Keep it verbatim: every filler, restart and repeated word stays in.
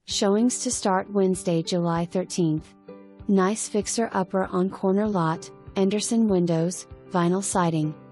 Showings to start Wednesday, July thirteenth. Nice fixer-upper on corner lot, Andersen windows, vinyl siding.